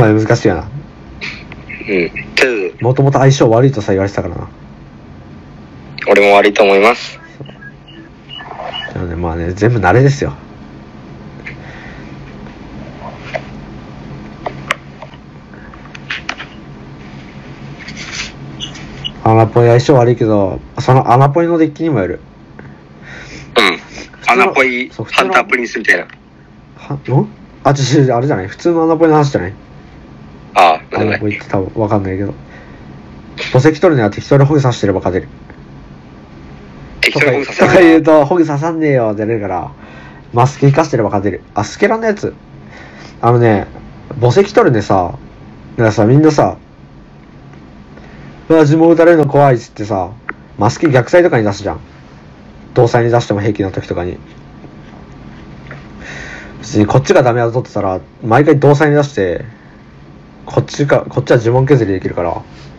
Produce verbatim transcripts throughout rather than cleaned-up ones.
まあ難しいよな。 うん。とりあえずもともと相性悪いとさ言われてたからな。 俺も悪いと思います。 でもね、まあね、全部慣れですよ。アナポイ相性悪いけど、そのアナポイのデッキにもよる。 うん。アナポイハンタープリンスみたいな。 はんあ、ちょ、あれじゃない、普通のアナポイの話じゃない。 ああ、 アナポイって多分わかんないけど。墓石取るには適当にホグ刺してれば勝てる。 適当にホグ刺せとか言うと、ホグ刺さんねえよってなるから、マスケ生かしてれば勝てる。あ、スケランのやつ。あのね、墓石取るでさ、だからさ、みんなさ、うわ、呪文打たれるの怖いっつってさ、マスケ逆サイとかに出すじゃん。同サイに出しても平気な時とかに。別にこっちがダメだと取ってたら、毎回同サイに出して、こっちか、こっちは呪文削りできるから、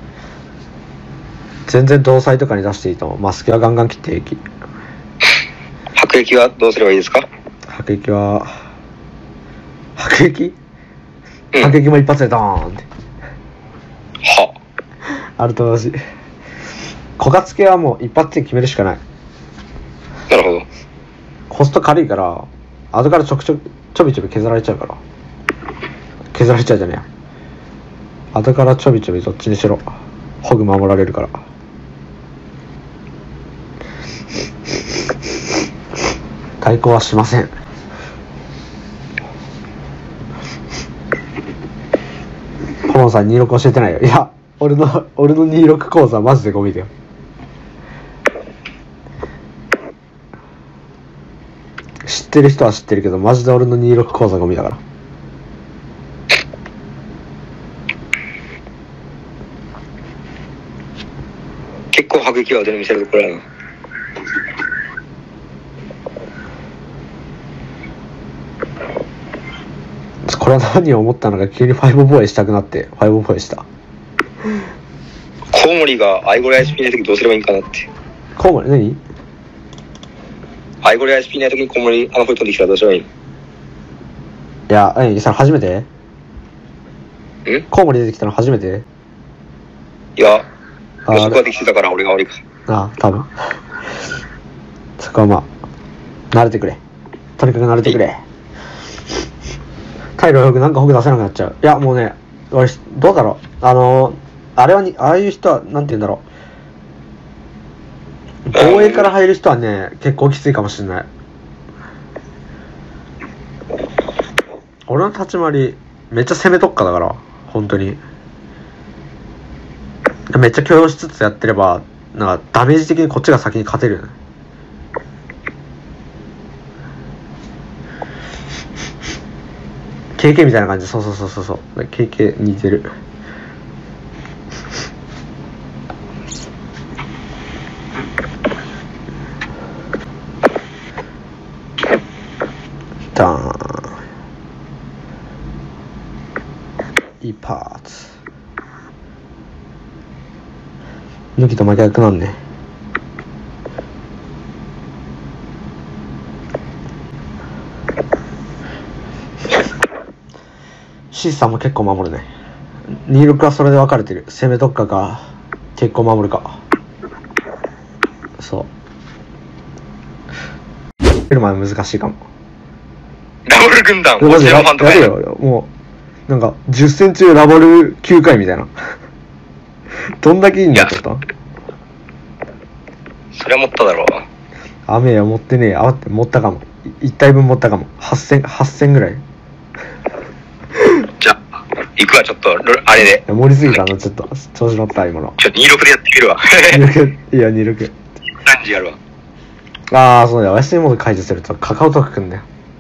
全然同サイとかに出していいと思う。マスケはガンガン切って平気。 迫撃はどうすればいいですか？ 迫撃は、迫撃、 うん、 迫撃も一発でドーンって。 はあると同じ。枯渇系はもう一発で決めるしかない。 なるほど。 コスト軽いから、後からちょくちょく、ちょびちょび削られちゃうから。削られちゃうじゃねえや。後からちょびちょびどっちにしろ。ホグ守られるから。対抗はしません。コロンさんにじゅうろく教えてないよ。いや、俺の、俺のにじゅうろく講座マジでゴミだよ。知ってる人は知ってるけど、マジで俺のにじゅうろく講座ゴミだから。 結構迫撃は腕の見せるところやな。 これは何を思ったのか急にファイブボーイしたくなってファイブボーイした。 コウモリがアイゴレ アイエスピー ないときどうすればいいんかなって。 コウモリ何？ アイゴレ アイエスピー ないときにコウモリあの声飛んできたらどうすればいい？いや、何それ初めて？ ん？ コウモリ出てきたの初めて？ いや、予測ができてたから俺が悪いか。 ああ、多分。そこはまあ、慣れてくれ。とにかく慣れてくれ。タイローよくなんかホグ出せなくなっちゃう。いや、もうね、俺、どうだろう。あのー、あれはに、ああいう人は、なんて言うんだろう。防衛から入る人はね、結構きついかもしれない。俺の立ち回り、めっちゃ攻め特化だから、本当に。めっちゃ許容しつつやってれば、なんかダメージ的にこっちが先に勝てるよね。ケーケー みたいな感じ。そうそうそうそうそう。ケーケー 似てる。ダーン。いいパーツ。抜きと真逆なんね。シーさんも結構守るね。にじゅうろくはそれで分かれてる。攻め特化か結構守るか。そう出るまで難しいかも。 ダブル軍団マジでやるよ。もうなんかじゅっセンチでラボルきゅうかいみたいな。どんだけいいんだってた。 それは持っただろう。 雨や持ってねえ。あって持ったかも。いち体分持ったかも。はっせん、はっせんぐらい。 じゃあ行くわ。ちょっとあれで盛りすぎたのちょっと調子乗った今の。 ちょっとにじゅうろくでやってみるわ。 にじゅうろくいやにじゅうろく何時やるわ。 ああそうだよ。お休みモード解除するとカカオトークくんだよ。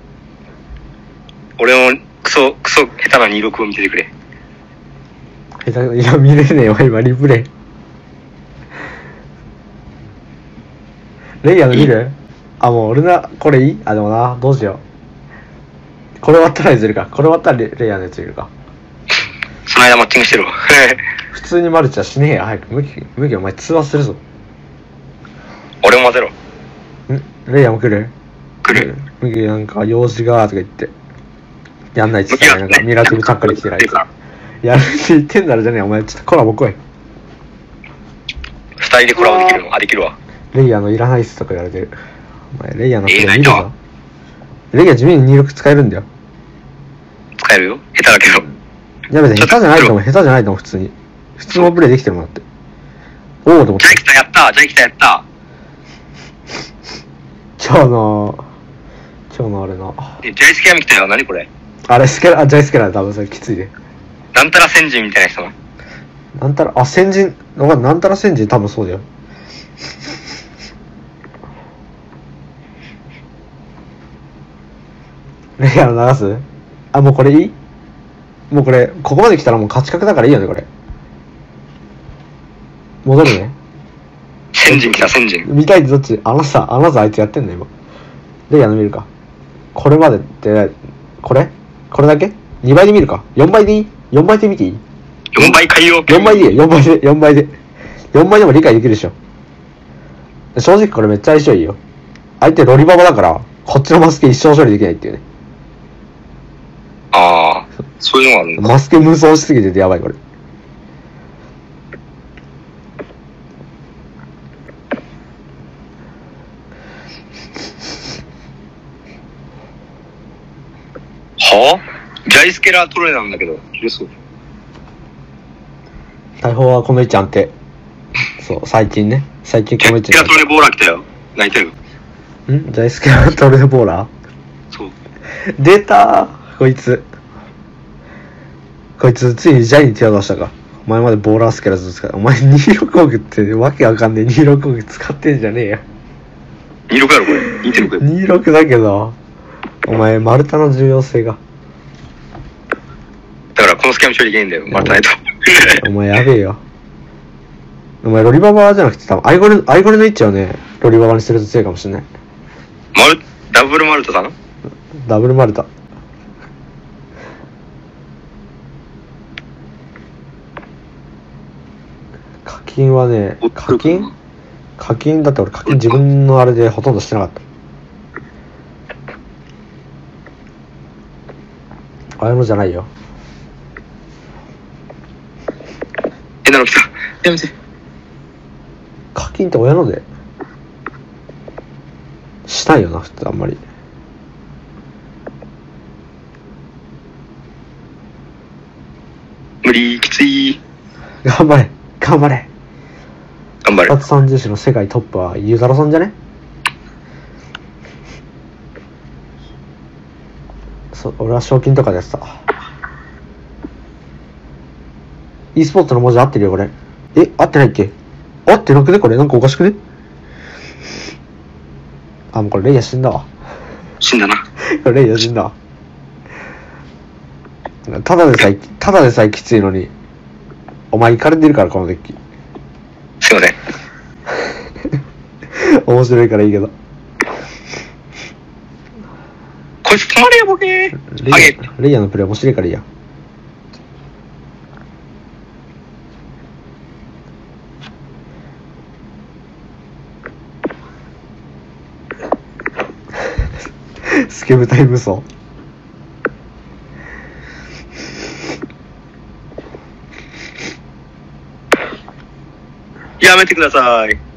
俺もクソクソ下手なにじゅうろくを見ててくれ。 下手いや見れねえよ今リプレイ。レイヤーの見る？あもう俺なこれいい？あでもなどうしよう。これ終わったら譲るか。これ終わったら レ, レイヤーのやついるか。 その間マッチングしてるわ。 普通にマルチはしねえや。早く麦麦お前通話するぞ。 俺も混ぜろ。 んレイヤーも来る？ 来る。 麦なんか用事がとか言ってやんないっつってなんかミラクルチャッカリ来てない。 やるって言ってんだろじゃねえお前。ちょっとコラボ来い。 二人でコラボできるの？あ、できるわ。 レイヤーのいらないっすとか言われてる。お前レイヤーのプレイえー見るぞ。レイヤー地味ににじゅうろく使えるんだよ。 使えるよ。下手だけど。 いや別に下手じゃないと思う。下手じゃないと思う普通に。普通のプレイできてるもんだって。おおと思って。 ジャイキタやったジャイキタやった今日の今日のあれな。 え、ジャイスケラミ来たよ。何これ？ あれスケラ、あ、ジャイスケラー多分それきついで。 なんたら先人みたいな人な。 なんたら、あ、先人、わかんないなんたら先人多分そうだよ。レイヤー流す？あ、もうこれいい？もうこれ、ここまで来たらもう勝ち確だからいいよね、これ。戻るね。 先人来た、先人。 見たいってどっち？あのさ、あのさあいつやってんの今。レイヤーの見るか。これまでって、これこれだけ ?に 倍で見るか ?よん 倍でいい ?よん 倍で見ていい？ よんばい海洋。 よんばいでいいよ、よんばいで、よんばいで。よんばいでも理解できるでしょ。正直これめっちゃ相性いいよ。相手ロリババだから、こっちのマスケ一生処理できないっていうね。 ああ、そういうのがあるんだ。 マスケ無双しすぎててやばいこれ。 はぁ？ジャイスケラートレなんだけど、切れそう。 大砲はこの位置安定。そう、最近ね。最近この位置ジャイスケラートレボーラー来たよ。泣いてる。 んジャイスケラートレボーラー？ そう。 出たーこいつ。こいつついにジャイに手を出したか。お前までボーラースケラーずっと使う。お前にじゅうろくおくってわけわかんねえにじゅうろくおく使ってんじゃねえよ。 にじゅうろくやろこれ。にじゅうろく。 にじゅうろくだけど、お前丸太の重要性が。 だからこのスキャン処理できないんだよ。またないと。 お前やべえよ。お前ロリババじゃなくて多分アイゴレ、アイゴレの位置をね、ロリババにすると強いかもしれない。 マル、ダブルマルタさん？ ダブルマルタ。課金はね、課金課金だって俺課金自分のあれでほとんどしてなかった。あれのじゃないよ。 え、なの来た。やめて。 課金って親のでしないよな、普通あんまり。 無理、きつい。 頑張れ頑張れ。 頑張れ。 二つ三重視の世界トップはユーザロさんじゃね？そう、俺は賞金とかでやってた。e スポーツの文字合ってるよこれ。え、合ってないっけ？合ってなくねこれ？なんかおかしくね？あ、もうこれレイヤー死んだわ。 死んだな。 これレイヤー死んだわ。ただでさえ、ただでさえきついのに、お前イカれてるからこのデッキ。 すいません。 面白いからいいけど。 こいつ止まれよボケー。 レイヤー、レイヤーのプレイ面白いからいいや。スケブタイ無双。 やめてください。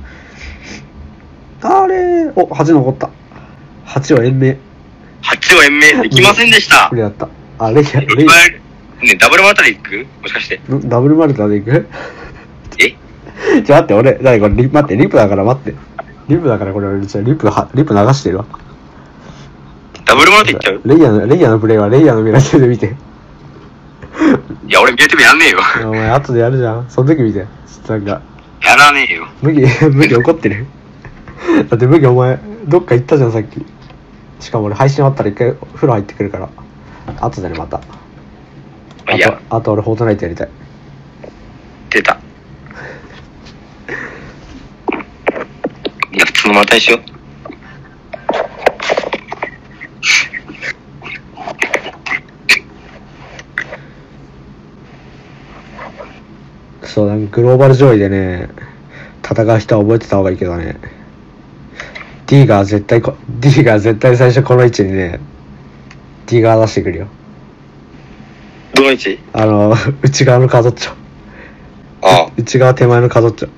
あれー、お、はち残った。はちは延命。 はちは延命できませんでした。 これやった。あ、レイヤー、レイヤね、ダブルマルタで行く？もしかして。 ー。ダブルマルタでいく？ え？ ちょ、待って、俺、だいこれリ、待って、リプだから待って。リプだからこれ、俺、ちょ、リプは、リプ流してるわ。 ダブルマルタ行っちゃう？ レイヤーの、レイヤーのプレイはレイヤーのミラテで見て。 いや、俺ミラティブやんねえよ。 お前、後でやるじゃん。その時見て。ちょっとなんか。 やらねえよ。 麦、麦怒ってる。だって麦お前、どっか行ったじゃん、さっき。しかも俺配信終わったら一回風呂入ってくるから。後でね、また。 いや。 あと俺、フォートナイトやりたい。 出た。いや、普通のマルタにしよう。 そう、なんかグローバル上位でね、戦う人は覚えてた方がいいけどね。D が絶対こ、D が絶対最初この位置にね、D が出してくるよ。 どの位置？ あの、内側の角っちょ。 ああ。 内側手前の角っちょ。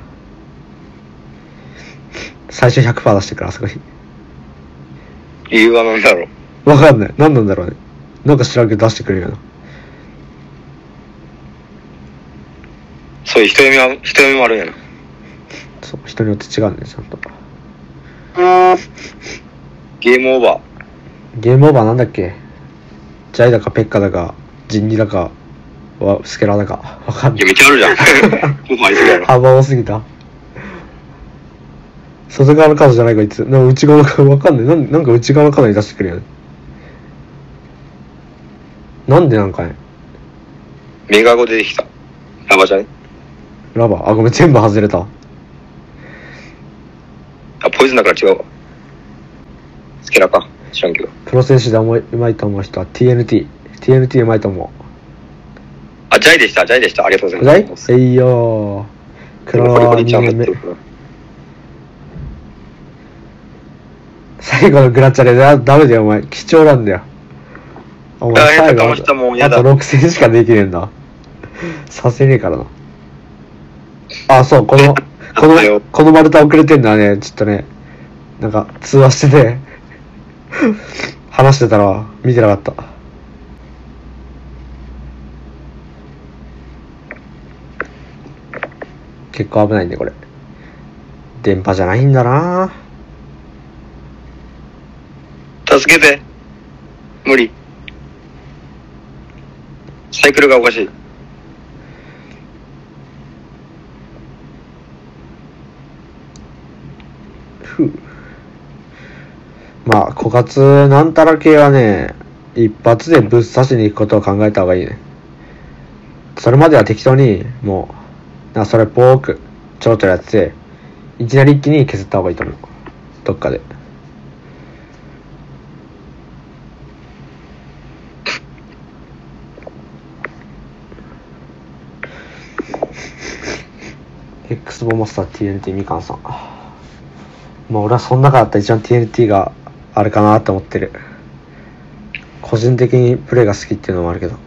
最初 ひゃくパーセント 出してから、あそこに。 理由は何だろう。わかんない。何なんだろうね。なんか知らんけど出してくれるよな。 そういう人読みは、人読みもあるんやな。 そう、人によって違うんだよ、ちゃんと。 ゲームオーバー。 ゲームオーバーなんだっけ？ジャイだかペッカだか、ジンギだか、わスケラだか。わかんない。 いや、めっちゃあるじゃん。もうありすぎやろ。 幅多すぎた。外側の角じゃないこいつ。なんか内側の角わかんない。なんなんか内側の角に出してくるよね。なんでなんかね。 メガゴ出てきた。ラバじゃね？ ラバーあ、ごめん、全部外れた。 あ、ポイズンだから違うわ。スケラか。知らんけど。 プロ戦士でうまいと思う人は ティーエヌティー。ティーエヌティー うまいと思う。 あ、ジャイでした。ジャイでした。ありがとうございます。 ジャイ？えいよー。クラワーにねんめ。最後のグラッチャでダメだよ、お前。貴重なんだよ。お前最後あとろく戦しかできねえんだ。させねえからな。あ、そう、この、この、この丸太遅れてんのはね、ちょっとね、なんか、通話してて、話してたら、見てなかった。結構危ないんで、これ。電波じゃないんだな。 助けて。無理。サイクルがおかしい。 ふう。まあ、枯渇なんたら系はね、一発でぶっ刺しに行くことを考えた方がいいね。それまでは適当に、もう、なそれっぽく、ちょろちょろやってて、いきなり一気に削った方がいいと思う。どっかで。X ボマスター ティーエヌティー みかんさん。まあ俺はその中だったら一番 ティーエヌティー があれかなって思ってる。個人的にプレイが好きっていうのもあるけど。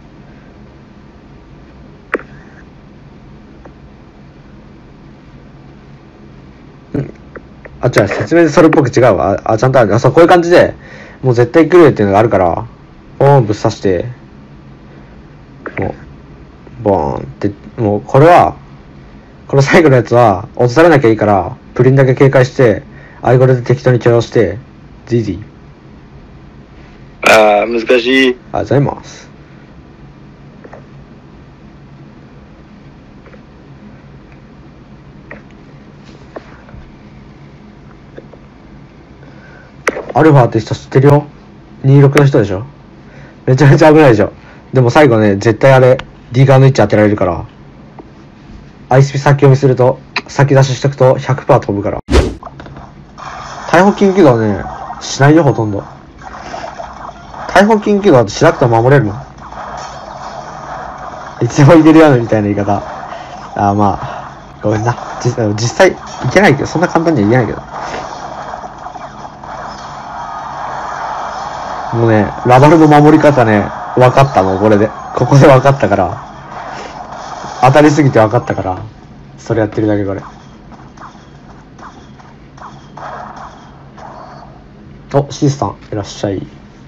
うん。あ、違う、説明でそれっぽく違うわ。あ、ちゃんとある。あ、そう、こういう感じで、もう絶対来るっていうのがあるから、ポーンぶっ刺して、もう、ボーンって、もうこれは、この最後のやつは、落とされなきゃいいから、プリンだけ警戒して、アイゴレで適当に許容して、ジージー。 ああ、難しい。 ありがとうございます。アルファって人知ってるよ。にじゅうろくの人でしょ。めちゃめちゃ危ないでしょ。でも最後ね、絶対あれ、D 側の位置当てられるから、アイスピ先読みすると、先出ししとくと ひゃくパーセント 飛ぶから。逮捕緊急度はね、しないよ、ほとんど。逮捕緊急度はしなくても守れるもん。いつでもいけるやんみたいな言い方。ああ、まあ、ごめんな。実実際、いけないけど、そんな簡単にはいけないけど。もうね、ラバルの守り方ね、分かったの、これで。ここで分かったから。当たりすぎて分かったから。それやってるだけこれ。お、シースさん、いらっしゃい。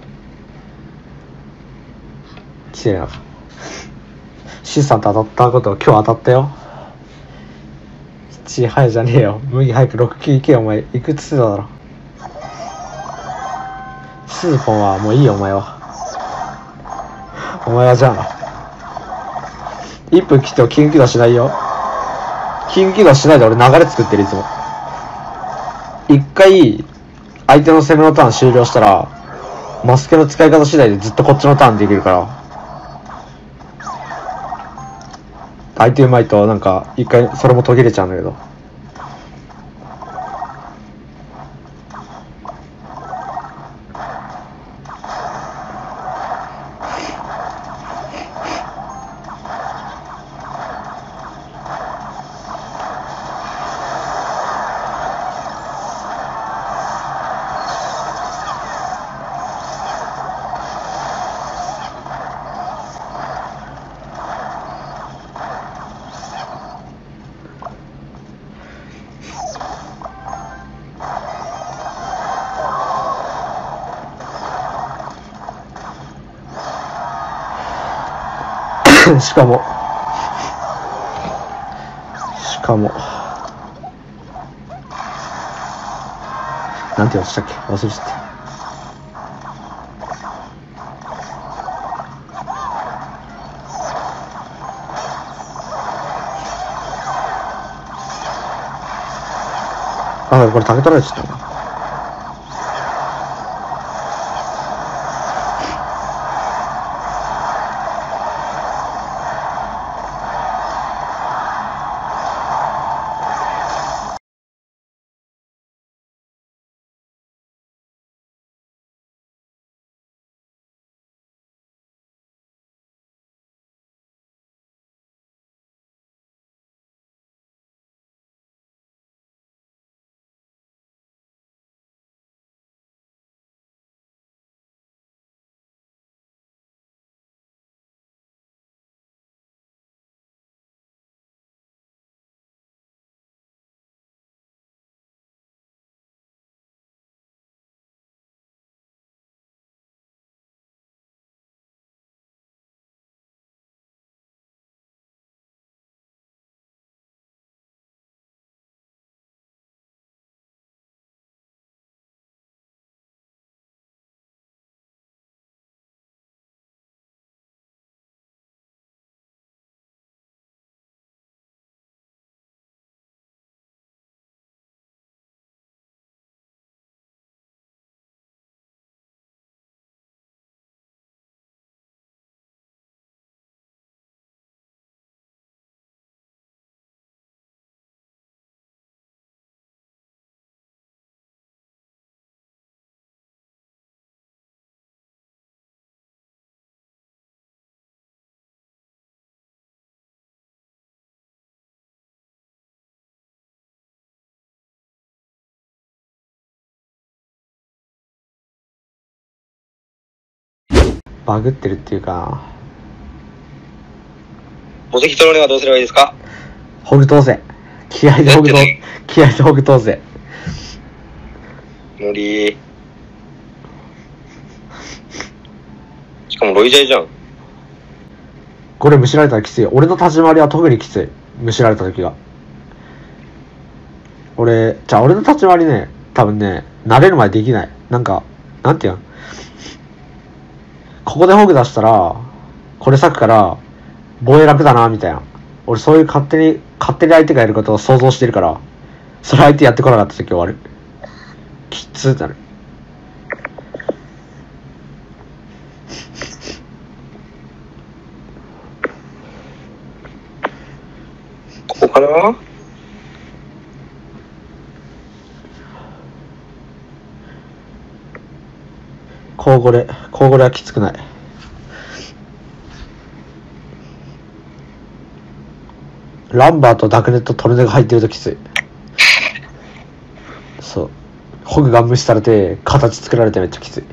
来てるな。シースさんと当たったこと今日当たったよ。いち早いじゃねえよ。麦早くろくきゅう行けよ、お前。いくつだろ。スーポンはもういいよ、お前は。お前はじゃあ。いっぷん切っても緊急度しないよ。緊急度しないで俺流れ作ってる、いつも。一回、相手の攻めのターン終了したら、マスケの使い方次第でずっとこっちのターンできるから。相手うまいとなんか、一回それも途切れちゃうんだけど。 しかもしかもなんて言おうとしたっけ、忘れちゃった。あ、これ竹取られちゃったな。バグってるっていうか、 墓石取るにはどうすればいいですか？ ホグ通せ。気合でホグ通せ。気合でホグ通せ。 無理。しかもロイジャイじゃん。 これむしられたらきつい。俺の立ち回りは特にきつい。むしられた時が。俺、じゃあ俺の立ち回りね、多分ね、慣れるまでできない。なんか、なんていうの、ここでホグ出したら、これ咲くから、防衛楽だな、みたいな。俺そういう勝手に、勝手に相手がやることを想像してるから、それ相手やってこなかった時終わる。きつーってなる。 ここかな？ コウゴレ、コウゴレはきつくない。ランバーとダクネットトルネが入ってるときつい。そう。ホグが無視されて、形作られてめっちゃきつい。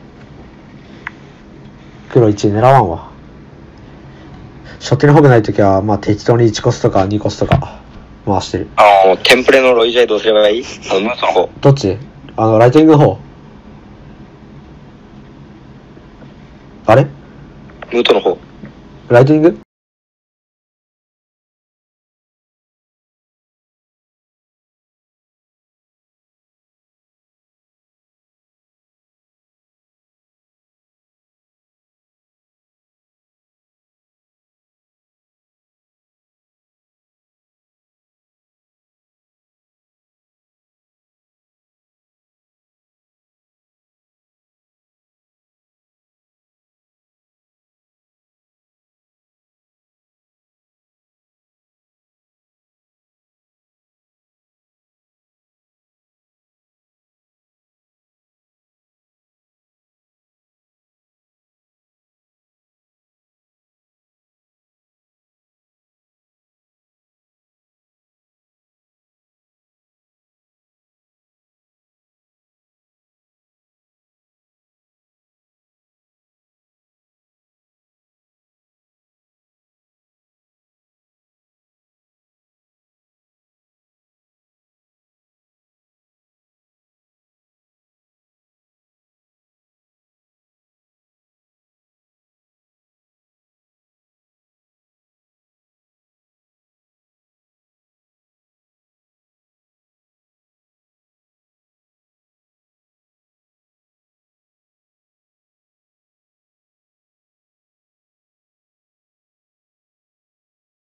黒いち狙わんわ。初手にホグないときは、まあ適当にいちコスとかにコスとか回してる。 あの、テンプレのロイジャイどうすればいい？あの、ムートの方。 どっち？あの、ライトニングの方。あれ？ ムートの方。 ライトニング？